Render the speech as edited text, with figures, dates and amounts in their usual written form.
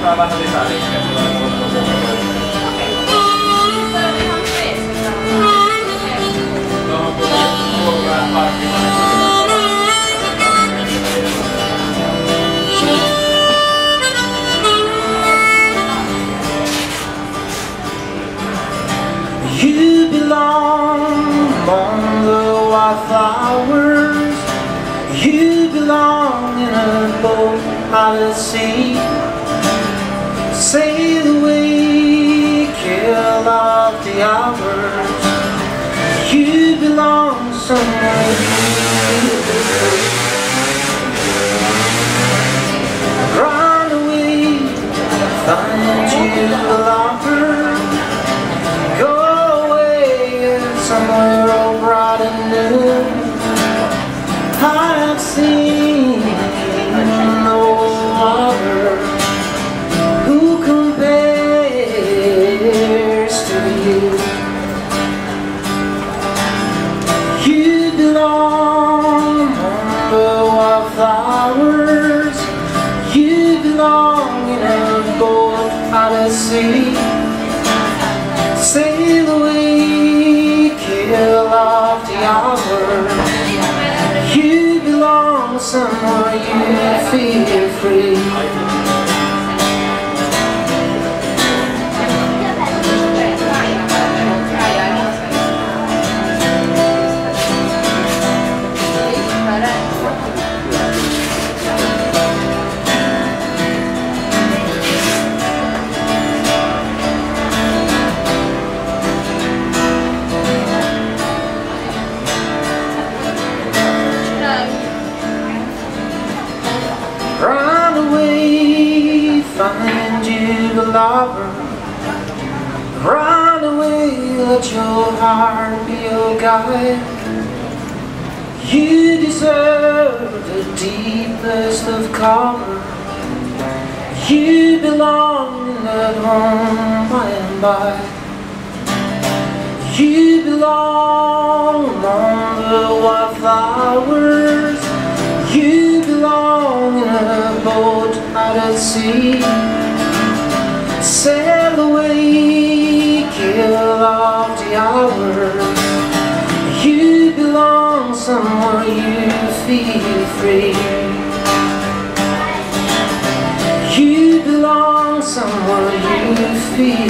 You belong among the wildflowers. You belong in a boat out at sea. Sail away, kill off the hours. You belong somewhere. Run away, find you a lover. Somewhere all bright and new. I've seen no other who compares to you. You belong among the wildflowers. You belong in a boat out at sea. Sail away, kill off the hours. You belong somewhere you feel free. Run away, find you a lover. Run away, let your heart be your guide. You deserve the deepest of cover. You belong in that home by and by. You belong among the wildflowers. You belong in a boat out at sea. Sail away, kill off the hours. You belong somewhere you feel free. You belong somewhere you feel